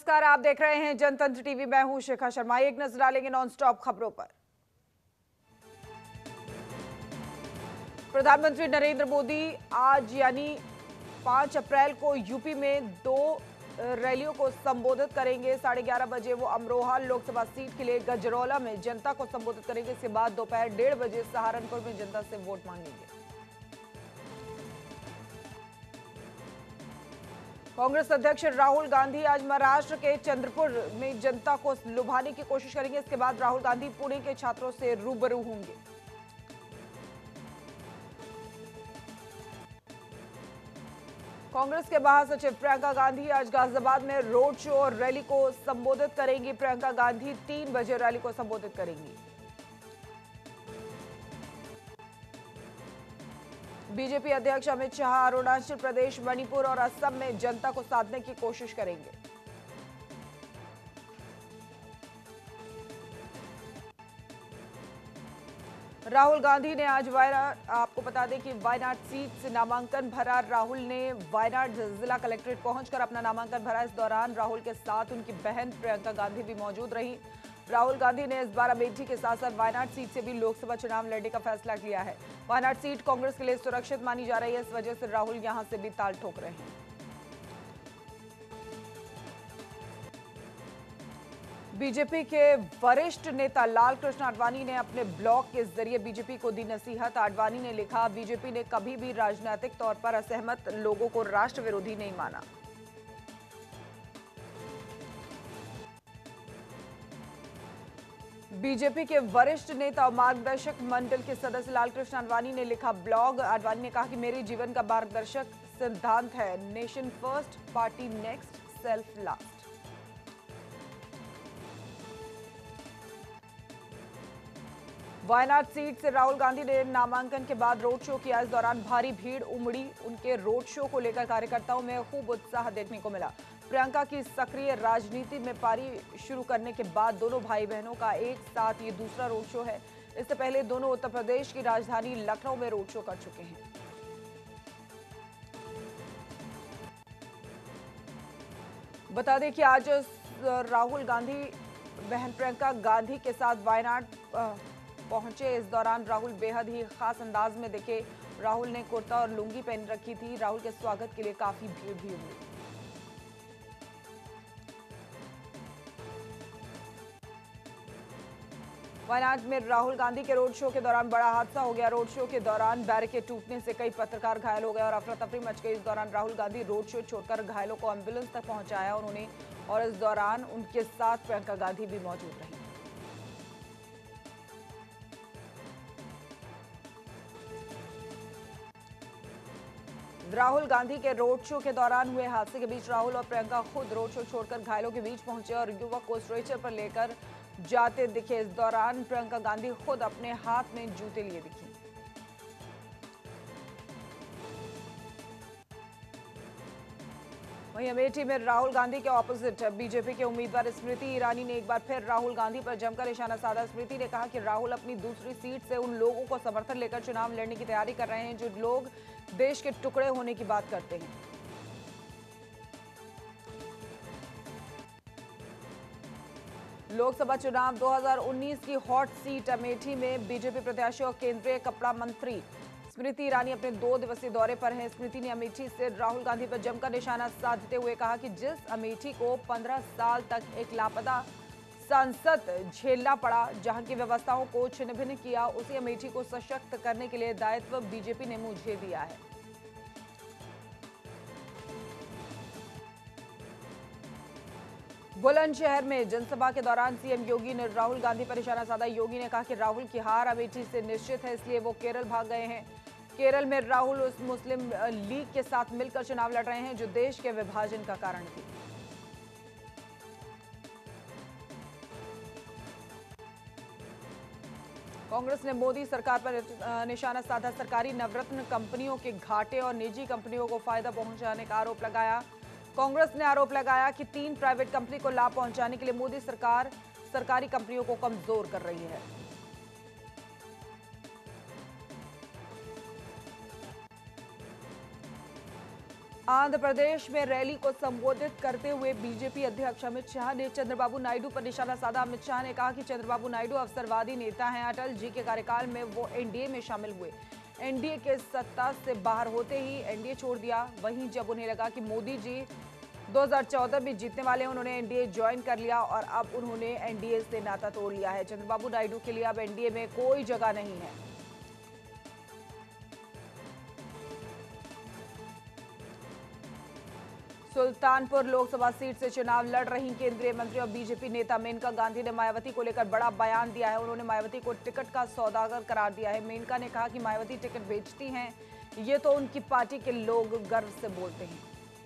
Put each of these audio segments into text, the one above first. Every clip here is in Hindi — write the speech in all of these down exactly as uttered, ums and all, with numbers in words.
नमस्कार, आप देख रहे हैं जनतंत्र टीवी। मैं हूं शिखा शर्मा। एक नजर डालेंगे नॉनस्टॉप खबरों पर। प्रधानमंत्री नरेंद्र मोदी आज यानी पाँच अप्रैल को यूपी में दो रैलियों को संबोधित करेंगे। साढ़े ग्यारह बजे वो अमरोहा लोकसभा सीट के लिए गजरौला में जनता को संबोधित करेंगे। इसके बाद दोपहर डेढ़ बजे सहारनपुर में जनता से वोट मांगेंगे। कांग्रेस अध्यक्ष राहुल गांधी आज महाराष्ट्र के चंद्रपुर में जनता को लुभाने की कोशिश करेंगे। इसके बाद राहुल गांधी पुणे के छात्रों से रूबरू होंगे। कांग्रेस के महासचिव प्रियंका गांधी आज गाजियाबाद में रोड शो और रैली को संबोधित करेंगी। प्रियंका गांधी तीन बजे रैली को संबोधित करेंगी। बीजेपी अध्यक्ष अमित शाह अरुणाचल प्रदेश, मणिपुर और असम में जनता को साधने की कोशिश करेंगे। राहुल गांधी ने आज वायनाड, आपको बता दें कि वायनाड सीट से नामांकन भरा। राहुल ने वायनाड जिला कलेक्ट्रेट पहुंचकर अपना नामांकन भरा। इस दौरान राहुल के साथ उनकी बहन प्रियंका गांधी भी मौजूद रही। राहुल गांधी ने इस बार अमेठी के साथ साथ वायनाड सीट से भी लोकसभा चुनाव लड़ने का फैसला किया है। वायनाड सीट कांग्रेस के लिए सुरक्षित मानी जा रही है। इस वजह से राहुल यहां से भी ताल ठोक रहे हैं। बीजेपी के वरिष्ठ नेता लाल कृष्ण आडवाणी ने अपने ब्लॉग के जरिए बीजेपी को दी नसीहत। आडवाणी ने लिखा, बीजेपी ने कभी भी राजनीतिक तौर पर असहमत लोगों को राष्ट्र विरोधी नहीं माना। बीजेपी के वरिष्ठ नेता और मार्गदर्शक मंडल के सदस्य लाल कृष्ण आडवाणी ने लिखा ब्लॉग। आडवाणी ने कहा कि मेरे जीवन का मार्गदर्शक सिद्धांत है nation first, party next, self last. Wayanad seat से राहुल गांधी ने नामांकन के बाद रोड शो किया। इस दौरान भारी भीड़ उमड़ी। उनके रोड शो को लेकर कार्यकर्ताओं में खूब उत्साह देखने को मिला। प्रियंका की सक्रिय राजनीति में पारी शुरू करने के बाद दोनों भाई बहनों का एक साथ ये दूसरा रोड शो है। इससे पहले दोनों उत्तर प्रदेश की राजधानी लखनऊ में रोड शो कर चुके हैं। बता दें कि आज राहुल गांधी बहन प्रियंका गांधी के साथ वायनाड पहुंचे। इस दौरान राहुल बेहद ही खास अंदाज में दिखे। राहुल ने कुर्ता और लुंगी पहन रखी थी। राहुल के स्वागत के लिए काफी भीड़ भी हुई। वायनाड में राहुल गांधी के रोड शो के दौरान बड़ा हादसा हो गया। रोड शो के दौरान बैरिकेड टूटने से कई पत्रकार घायल हो गए और अफरा तफरी मच गई। इस दौरान राहुल गांधी रोड शो छोड़कर घायलों को एम्बुलेंस तक पहुंचाया उन्होंने और इस दौरान उनके साथ प्रियंका गांधी भी मौजूद रही। राहुल गांधी के रोड शो के दौरान हुए हादसे के बीच राहुल और प्रियंका खुद रोड शो छोड़कर घायलों के बीच पहुंचे और युवक को स्ट्रेचर पर लेकर जाते दिखे। इस दौरान प्रियंका गांधी खुद अपने हाथ में जूते लिए दिखी। वहीं अमेठी में राहुल गांधी के ऑपोजिट बीजेपी के उम्मीदवार स्मृति ईरानी ने एक बार फिर राहुल गांधी पर जमकर निशाना साधा। स्मृति ने कहा कि राहुल अपनी दूसरी सीट से उन लोगों को समर्थन लेकर चुनाव लड़ने की तैयारी कर रहे हैं जो लोग देश के टुकड़े होने की बात करते हैं। लोकसभा चुनाव दो हज़ार उन्नीस की हॉट सीट अमेठी में बीजेपी प्रत्याशी और केंद्रीय कपड़ा मंत्री स्मृति ईरानी अपने दो दिवसीय दौरे पर हैं। स्मृति ने अमेठी से राहुल गांधी पर जमकर निशाना साधते हुए कहा कि जिस अमेठी को पंद्रह साल तक एक लापता सांसद झेलना पड़ा, जहां की व्यवस्थाओं को छिन्न भिन्न किया, उसी अमेठी को सशक्त करने के लिए दायित्व बीजेपी ने मुझे दिया है। बुलंदशहर में जनसभा के दौरान सीएम योगी ने राहुल गांधी पर निशाना साधा। योगी ने कहा कि राहुल की हार अमेठी से निश्चित है, इसलिए वो केरल भाग गए हैं। केरल में राहुल उस मुस्लिम लीग के साथ मिलकर चुनाव लड़ रहे हैं जो देश के विभाजन का कारण थी। कांग्रेस ने मोदी सरकार पर निशाना साधा। सरकारी नवरत्न कंपनियों के घाटे और निजी कंपनियों को फायदा पहुंचाने का आरोप लगाया। कांग्रेस ने आरोप लगाया कि तीन प्राइवेट कंपनी को लाभ पहुंचाने के लिए मोदी सरकार सरकारी कंपनियों को कमजोर कर रही है। आंध्र प्रदेश में रैली को संबोधित करते हुए बीजेपी अध्यक्ष अमित शाह ने चंद्रबाबू नायडू पर निशाना साधा। अमित शाह ने कहा कि चंद्रबाबू नायडू अवसरवादी नेता हैं। अटल जी के कार्यकाल में वो एनडीए में शामिल हुए, एनडीए के सत्ता से बाहर होते ही एनडीए छोड़ दिया। वहीं जब उन्हें लगा कि मोदी जी दो हज़ार चौदह में जीतने वाले हैं, उन्होंने एनडीए ज्वाइन कर लिया और अब उन्होंने एनडीए से नाता तोड़ लिया है। चंद्रबाबू नायडू के लिए अब एनडीए में कोई जगह नहीं है। सुल्तानपुर लोकसभा सीट से चुनाव लड़ रही केंद्रीय मंत्री और बीजेपी नेता मेनका गांधी ने मायावती को लेकर बड़ा बयान दिया है। उन्होंने मायावती को टिकट का सौदागर करार दिया है। मेनका ने कहा कि मायावती टिकट बेचती हैं, ये तो उनकी पार्टी के लोग गर्व से बोलते हैं।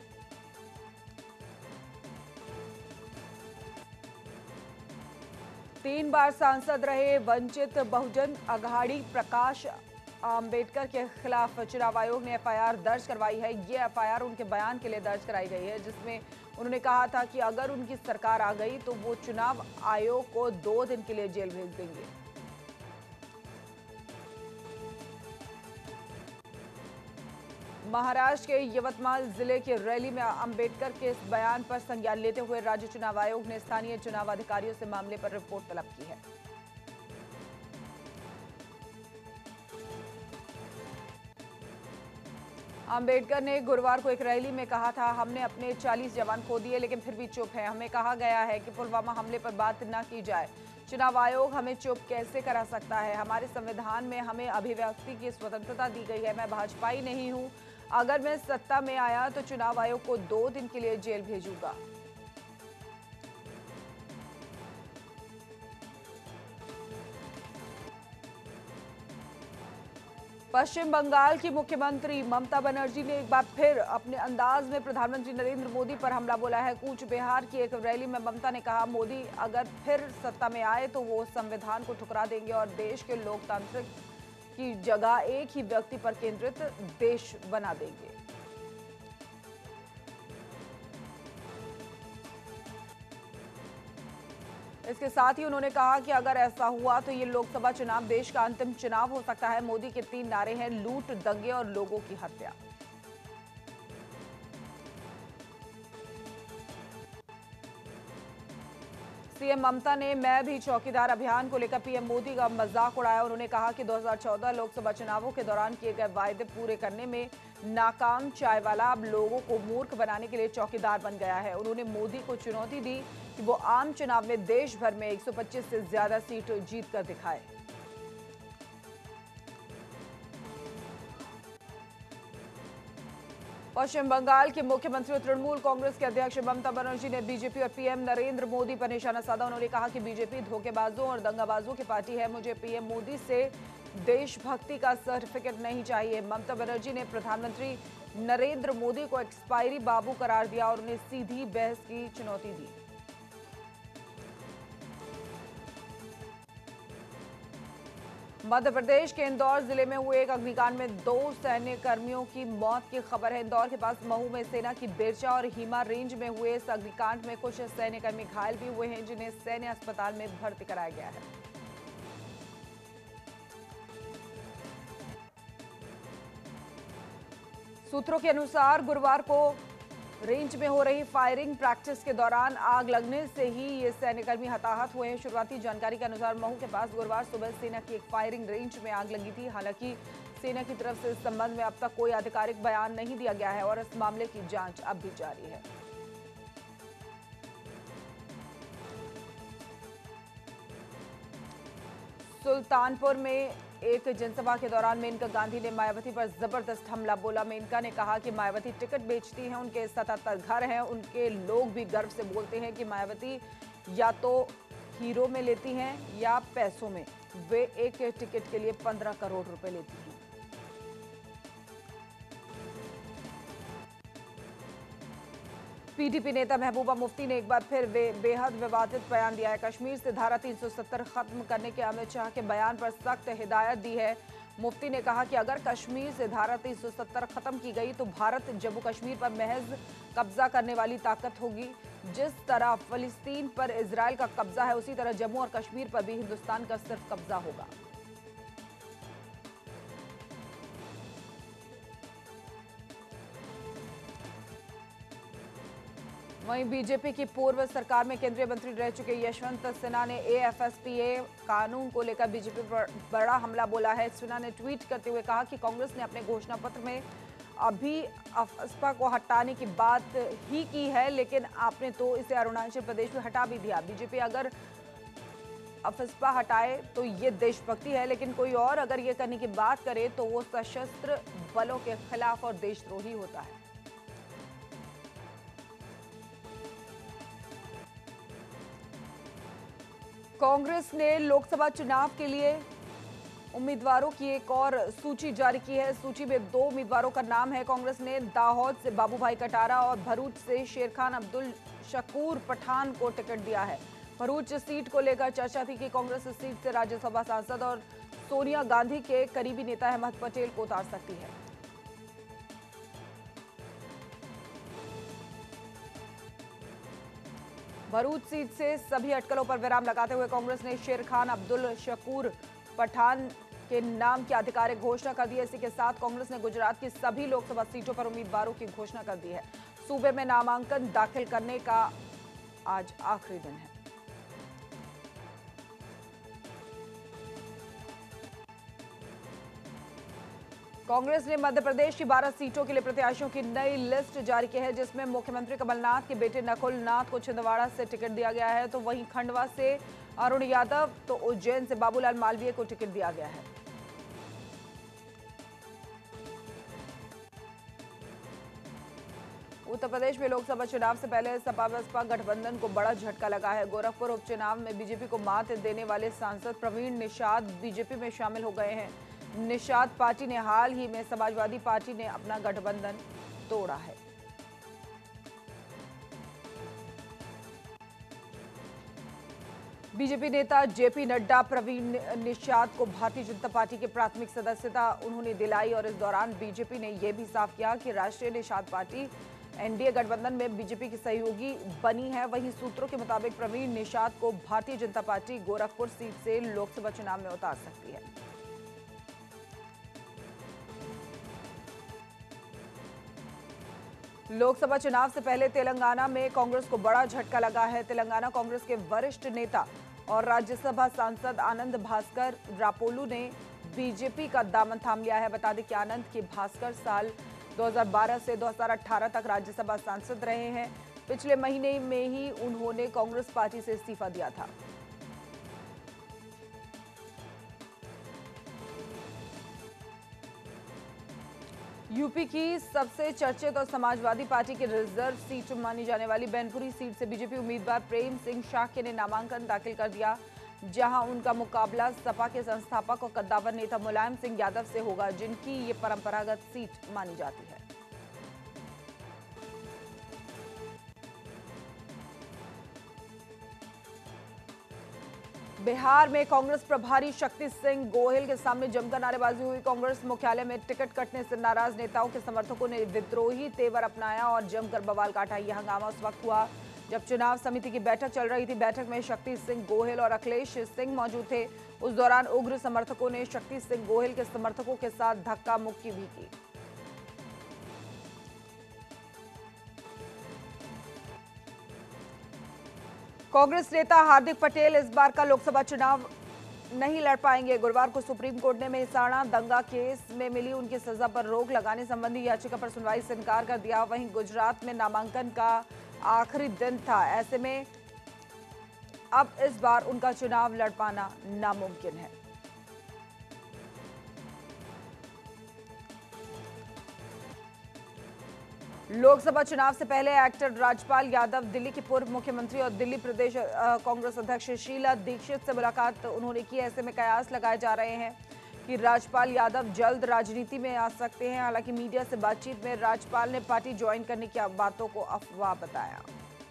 तीन बार सांसद रहे वंचित बहुजन अघाड़ी प्रकाश आंबेडकर के खिलाफ चुनाव आयोग ने एफआईआर दर्ज करवाई है। ये एफआईआर उनके बयान के लिए दर्ज कराई गई है, जिसमें उन्होंने कहा था कि अगर उनकी सरकार आ गई तो वो चुनाव आयोग को दो दिन के लिए जेल भेज देंगे। महाराष्ट्र के यवतमाल जिले की रैली में अंबेडकर के इस बयान पर संज्ञान लेते हुए राज्य चुनाव आयोग ने स्थानीय चुनाव अधिकारियों से मामले पर रिपोर्ट तलब की है। अंबेडकर ने गुरुवार को एक रैली में कहा था, हमने अपने चालीस जवान खो दिए लेकिन फिर भी चुप है। हमें कहा गया है कि पुलवामा हमले पर बात न की जाए। चुनाव आयोग हमें चुप कैसे करा सकता है? हमारे संविधान में हमें अभिव्यक्ति की स्वतंत्रता दी गई है। मैं भाजपाई नहीं हूं। अगर मैं सत्ता में आया तो चुनाव आयोग को दो दिन के लिए जेल भेजूंगा। पश्चिम बंगाल की मुख्यमंत्री ममता बनर्जी ने एक बार फिर अपने अंदाज में प्रधानमंत्री नरेंद्र मोदी पर हमला बोला है। कूच बिहार की एक रैली में ममता ने कहा, मोदी अगर फिर सत्ता में आए तो वो संविधान को ठुकरा देंगे और देश के लोकतांत्रिक की जगह एक ही व्यक्ति पर केंद्रित देश बना देंगे। इसके साथ ही उन्होंने कहा कि अगर ऐसा हुआ तो ये लोकसभा चुनाव देश का अंतिम चुनाव हो सकता है। मोदी के तीन नारे हैं, लूट, दंगे और लोगों की हत्या। सीएम ममता ने मैं भी चौकीदार अभियान को लेकर पीएम मोदी का मजाक उड़ाया। उन्होंने कहा कि दो हज़ार चौदह लोकसभा चुनावों के दौरान किए गए वायदे पूरे करने में नाकाम चाय वाला अब लोगों को मूर्ख बनाने के लिए चौकीदार बन गया है। उन्होंने मोदी को चुनौती दी कि वो आम चुनाव में देश भर में एक सौ पच्चीस से ज्यादा सीट जीत कर दिखाए। पश्चिम बंगाल के मुख्यमंत्री और तृणमूल कांग्रेस के अध्यक्ष ममता बनर्जी ने बीजेपी और पीएम नरेंद्र मोदी पर निशाना साधा। उन्होंने कहा कि बीजेपी धोखेबाजों और दंगाबाजों की पार्टी है। मुझे पीएम मोदी से देशभक्ति का सर्टिफिकेट नहीं चाहिए। ममता बनर्जी ने प्रधानमंत्री नरेंद्र मोदी को एक्सपायरी बाबू करार दिया और उन्हें सीधी बहस की चुनौती दी। मध्य प्रदेश के इंदौर जिले में हुए एक अग्निकांड में दो सैन्य कर्मियों की मौत की खबर है। इंदौर के पास महू में सेना की बेरचा और हीमा रेंज में हुए इस अग्निकांड में कुछ सैन्य कर्मी घायल भी हुए हैं, जिन्हें सैन्य अस्पताल में भर्ती कराया गया है। सूत्रों के अनुसार गुरुवार को रेंज में हो रही फायरिंग प्रैक्टिस के दौरान आग लगने से ही ये सैन्यकर्मी हताहत हुए हैं। शुरुआती जानकारी के अनुसार महू के पास गुरुवार सुबह सेना की एक फायरिंग रेंज में आग लगी थी। हालांकि सेना की तरफ से इस संबंध में अब तक कोई आधिकारिक बयान नहीं दिया गया है और इस मामले की जांच अब भी जारी है। सुल्तानपुर में एक जनसभा के दौरान मेनका गांधी ने मायावती पर जबरदस्त हमला बोला। मेनका ने कहा कि मायावती टिकट बेचती हैं, उनके सतहत्तर घर हैं, उनके लोग भी गर्व से बोलते हैं कि मायावती या तो हीरो में लेती हैं या पैसों में। वे एक टिकट के लिए पंद्रह करोड़ रुपए लेती हैं। पीडीपी नेता महबूबा मुफ्ती ने एक बार फिर बे, बेहद विवादित बयान दिया है। कश्मीर से धारा तीन सौ सत्तर खत्म करने के अमित शाह के बयान पर सख्त हिदायत दी है। मुफ्ती ने कहा कि अगर कश्मीर से धारा तीन सौ सत्तर खत्म की गई तो भारत जम्मू कश्मीर पर महज कब्जा करने वाली ताकत होगी। जिस तरह फिलिस्तीन पर इजरायल का कब्जा है, उसी तरह जम्मू और कश्मीर पर भी हिंदुस्तान का सिर्फ कब्जा होगा। वहीं बीजेपी की पूर्व सरकार में केंद्रीय मंत्री रह चुके यशवंत सिन्हा ने एएफएसपीए कानून को लेकर बीजेपी पर बड़ा हमला बोला है। सिन्हा ने ट्वीट करते हुए कहा कि कांग्रेस ने अपने घोषणा पत्र में अभी अफस्पा को हटाने की बात ही की है, लेकिन आपने तो इसे अरुणाचल प्रदेश में हटा भी दिया। बीजेपी अगर अफस्पा हटाए तो ये देशभक्ति है, लेकिन कोई और अगर ये करने की बात करे तो वो सशस्त्र बलों के खिलाफ और देशद्रोही होता है। कांग्रेस ने लोकसभा चुनाव के लिए उम्मीदवारों की एक और सूची जारी की है। सूची में दो उम्मीदवारों का नाम है। कांग्रेस ने दाहोद से बाबूभाई कटारा और भरूच से शेरखान अब्दुल शकूर पठान को टिकट दिया है। भरूच सीट को लेकर चर्चा थी कि कांग्रेस इस सीट से राज्यसभा सांसद और सोनिया गांधी के करीबी नेता अहमद पटेल को उतार सकती है। भरूच सीट से सभी अटकलों पर विराम लगाते हुए कांग्रेस ने शेरखान अब्दुल शकूर पठान के नाम की आधिकारिक घोषणा कर दी है। इसी के साथ कांग्रेस ने गुजरात की सभी लोकसभा सीटों पर उम्मीदवारों की घोषणा कर दी है। सूबे में नामांकन दाखिल करने का आज आखिरी दिन है। कांग्रेस ने मध्य प्रदेश की बारह सीटों के लिए प्रत्याशियों की नई लिस्ट जारी की है, जिसमें मुख्यमंत्री कमलनाथ के बेटे नकुल नाथ को छिंदवाड़ा से टिकट दिया गया है, तो वहीं खंडवा से अरुण यादव तो उज्जैन से बाबूलाल मालवीय को टिकट दिया गया है। उत्तर प्रदेश में लोकसभा चुनाव से पहले सपा बसपा गठबंधन को बड़ा झटका लगा है। गोरखपुर उपचुनाव में बीजेपी को मात देने वाले सांसद प्रवीण निषाद बीजेपी में शामिल हो गए हैं। निषाद पार्टी ने हाल ही में समाजवादी पार्टी ने अपना गठबंधन तोड़ा है। बीजेपी नेता जेपी नड्डा प्रवीण निषाद को भारतीय जनता पार्टी की प्राथमिक सदस्यता उन्होंने दिलाई और इस दौरान बीजेपी ने यह भी साफ किया कि राष्ट्रीय निषाद पार्टी एनडीए गठबंधन में बीजेपी की सहयोगी बनी है। वहीं सूत्रों के मुताबिक प्रवीण निषाद को भारतीय जनता पार्टी गोरखपुर सीट से लोकसभा चुनाव में उतार सकती है। लोकसभा चुनाव से पहले तेलंगाना में कांग्रेस को बड़ा झटका लगा है। तेलंगाना कांग्रेस के वरिष्ठ नेता और राज्यसभा सांसद आनंद भास्कर रापोलू ने बीजेपी का दामन थाम लिया है। बता दें कि आनंद के भास्कर साल दो हज़ार बारह से दो हज़ार अठारह तक राज्यसभा सांसद रहे हैं। पिछले महीने में ही उन्होंने कांग्रेस पार्टी से इस्तीफा दिया था। यूपी की सबसे चर्चित और समाजवादी पार्टी की रिजर्व सीट मानी जाने वाली बैनपुरी सीट से बीजेपी उम्मीदवार प्रेम सिंह शाक्य ने नामांकन दाखिल कर दिया, जहां उनका मुकाबला सपा के संस्थापक और कद्दावर नेता मुलायम सिंह यादव से होगा, जिनकी ये परंपरागत सीट मानी जाती है। बिहार में कांग्रेस प्रभारी शक्ति सिंह गोहिल के सामने जमकर नारेबाजी हुई। कांग्रेस मुख्यालय में टिकट कटने से नाराज नेताओं के समर्थकों ने विद्रोही तेवर अपनाया और जमकर बवाल काटा। यह हंगामा उस वक्त हुआ जब चुनाव समिति की बैठक चल रही थी। बैठक में शक्ति सिंह गोहिल और अखिलेश सिंह मौजूद थे। उस दौरान उग्र समर्थकों ने शक्ति सिंह गोहिल के समर्थकों के साथ धक्का मुक्की भी की। कांग्रेस नेता हार्दिक पटेल इस बार का लोकसभा चुनाव नहीं लड़ पाएंगे। गुरुवार को सुप्रीम कोर्ट ने मेहसाणा दंगा केस में मिली उनकी सजा पर रोक लगाने संबंधी याचिका पर सुनवाई से इनकार कर दिया। वहीं गुजरात में नामांकन का आखिरी दिन था, ऐसे में अब इस बार उनका चुनाव लड़ पाना नामुमकिन है। लोकसभा चुनाव से पहले एक्टर राजपाल यादव दिल्ली की पूर्व मुख्यमंत्री और दिल्ली प्रदेश कांग्रेस अध्यक्ष शीला दीक्षित से मुलाकात उन्होंने की। ऐसे में कयास लगाए जा रहे हैं कि राजपाल यादव जल्द राजनीति में आ सकते हैं। हालांकि मीडिया से बातचीत में राजपाल ने पार्टी ज्वाइन करने की बातों को अफवाह बताया।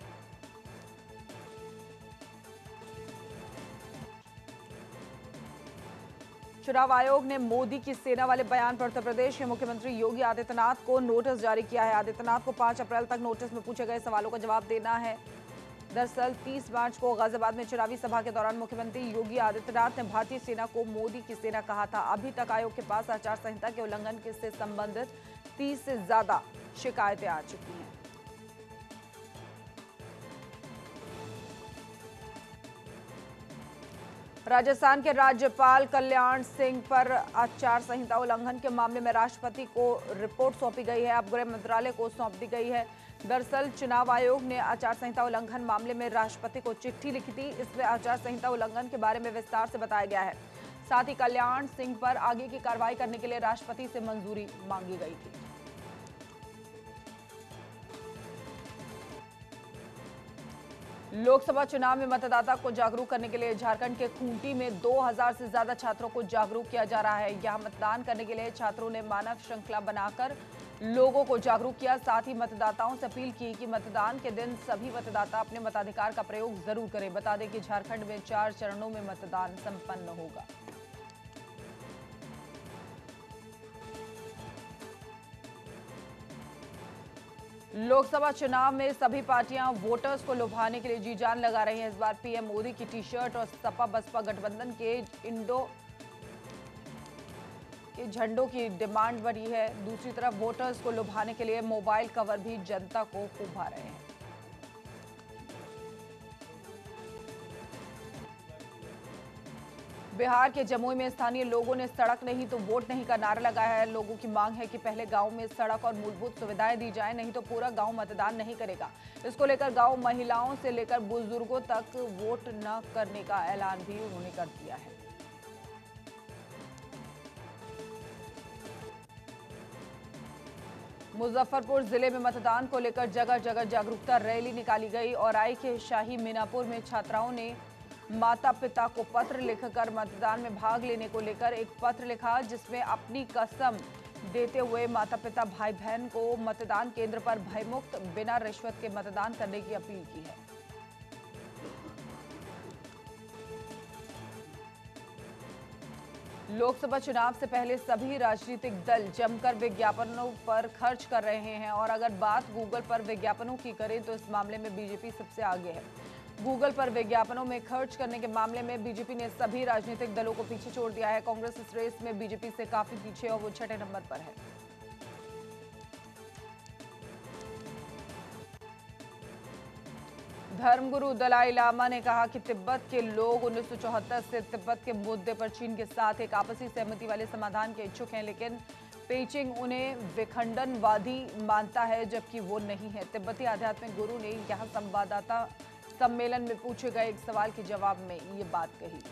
चुनाव आयोग ने मोदी की सेना वाले बयान पर उत्तर प्रदेश के मुख्यमंत्री योगी आदित्यनाथ को नोटिस जारी किया है। आदित्यनाथ को पाँच अप्रैल तक नोटिस में पूछे गए सवालों का जवाब देना है। दरअसल तीस मार्च को गाजियाबाद में चुनावी सभा के दौरान मुख्यमंत्री योगी आदित्यनाथ ने भारतीय सेना को मोदी की सेना कहा था। अभी तक आयोग के पास आचार संहिता के उल्लंघन से संबंधित तीस से ज्यादा शिकायतें आ चुकी हैं। राजस्थान के राज्यपाल कल्याण सिंह पर आचार संहिता उल्लंघन के मामले में राष्ट्रपति को रिपोर्ट सौंपी गई है। अब गृह मंत्रालय को सौंप दी गई है। दरअसल चुनाव आयोग ने आचार संहिता उल्लंघन मामले में राष्ट्रपति को चिट्ठी लिखी थी। इसमें आचार संहिता उल्लंघन के बारे में विस्तार से बताया गया है। साथ ही कल्याण सिंह पर आगे की कार्रवाई करने के लिए राष्ट्रपति से मंजूरी मांगी गई थी। लोकसभा चुनाव में मतदाता को जागरूक करने के लिए झारखंड के खूंटी में दो हज़ार से ज्यादा छात्रों को जागरूक किया जा रहा है। यहां मतदान करने के लिए छात्रों ने मानव श्रृंखला बनाकर लोगों को जागरूक किया। साथ ही मतदाताओं से अपील की कि मतदान के दिन सभी मतदाता अपने मताधिकार का प्रयोग जरूर करें। बता दें कि झारखंड में चार चरणों में मतदान संपन्न होगा। लोकसभा चुनाव में सभी पार्टियां वोटर्स को लुभाने के लिए जी जान लगा रही हैं। इस बार पीएम मोदी की टी शर्ट और सपा बसपा गठबंधन के इंडो के झंडों की डिमांड बढ़ी है। दूसरी तरफ वोटर्स को लुभाने के लिए मोबाइल कवर भी जनता को लुभा रहे हैं। बिहार के जमुई में स्थानीय लोगों ने सड़क नहीं तो वोट नहीं का नारा लगाया है। लोगों की मांग है कि पहले गांव में सड़क और मूलभूत सुविधाएं दी जाएं, नहीं तो पूरा गांव मतदान नहीं करेगा। इसको लेकर गांव महिलाओं से लेकर बुजुर्गों तक वोट न करने का ऐलान भी उन्होंने कर दिया है। मुजफ्फरपुर जिले में मतदान को लेकर जगह जगह जागरूकता रैली निकाली गई और आई के शाही मीनापुर में छात्राओं ने माता पिता को पत्र लिखकर मतदान में भाग लेने को लेकर एक पत्र लिखा, जिसमें अपनी कसम देते हुए माता पिता भाई बहन को मतदान केंद्र पर भयमुक्त बिना रिश्वत के मतदान करने की अपील की है। लोकसभा चुनाव से पहले सभी राजनीतिक दल जमकर विज्ञापनों पर खर्च कर रहे हैं और अगर बात गूगल पर विज्ञापनों की करें तो इस मामले में बीजेपी सबसे आगे है। गूगल पर विज्ञापनों में खर्च करने के मामले में बीजेपी ने सभी राजनीतिक दलों को पीछे छोड़ दिया है। कांग्रेस इस रेस में बीजेपी से काफी पीछे और वो छठे नंबर पर है। धर्मगुरु दलाई लामा ने कहा कि तिब्बत के लोग उन्नीस सौ चौहत्तर से तिब्बत के मुद्दे पर चीन के साथ एक आपसी सहमति वाले समाधान के इच्छुक हैं, लेकिन पेइचिंग उन्हें विखंडनवादी मानता है, जबकि वो नहीं है। तिब्बती आध्यात्मिक गुरु ने यहां संवाददाता सम्मेलन में पूछे गए एक सवाल के जवाब में ये बात कही।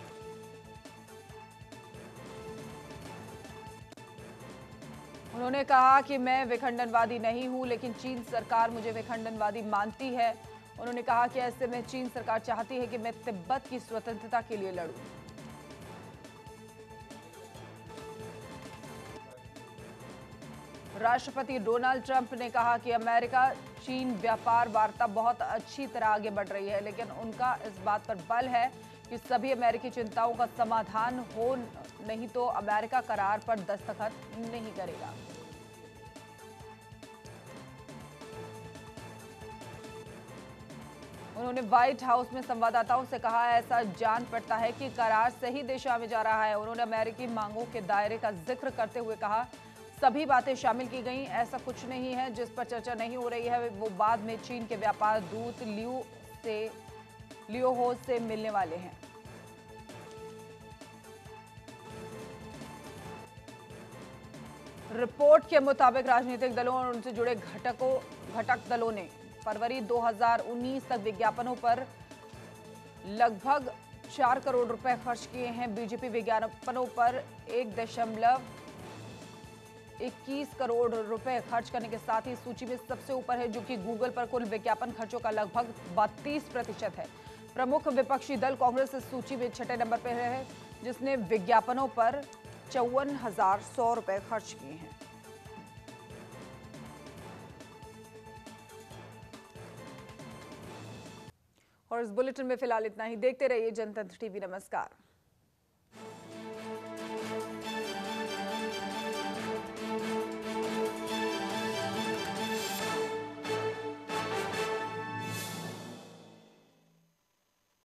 उन्होंने कहा कि मैं विखंडनवादी नहीं हूं, लेकिन चीन सरकार मुझे विखंडनवादी मानती है। उन्होंने कहा कि ऐसे में चीन सरकार चाहती है कि मैं तिब्बत की स्वतंत्रता के लिए लड़ूं। राष्ट्रपति डोनाल्ड ट्रंप ने कहा कि अमेरिका चीन व्यापार वार्ता बहुत अच्छी तरह आगे बढ़ रही है, लेकिन उनका इस बात पर बल है कि सभी अमेरिकी चिंताओं का समाधान हो, नहीं तो अमेरिका करार पर दस्तखत नहीं करेगा। उन्होंने व्हाइट हाउस में संवाददाताओं से कहा, ऐसा जान पड़ता है कि करार सही दिशा में जा रहा है। उन्होंने अमेरिकी मांगों के दायरे का जिक्र करते हुए कहा, सभी बातें शामिल की गई, ऐसा कुछ नहीं है जिस पर चर्चा नहीं हो रही है। वो बाद में चीन के व्यापार दूत लियो से लियो हो से मिलने वाले हैं। रिपोर्ट के मुताबिक राजनीतिक दलों और उनसे जुड़े घटकों घटक दलों ने फरवरी दो हज़ार उन्नीस तक विज्ञापनों पर लगभग चार करोड़ रुपए खर्च किए हैं। बीजेपी विज्ञापनों पर एक दशमलव इक्कीस करोड़ रुपए खर्च करने के साथ ही सूची में सबसे ऊपर है, जो कि गूगल पर कुल विज्ञापन खर्चों का लगभग बत्तीस प्रतिशत है। प्रमुख विपक्षी दल कांग्रेस इस सूची में छठे नंबर पर है, जिसने विज्ञापनों पर चौवन हजार सौ रुपए खर्च किए हैं। और इस बुलेटिन में फिलहाल इतना ही। देखते रहिए जनतंत्र टीवी। नमस्कार।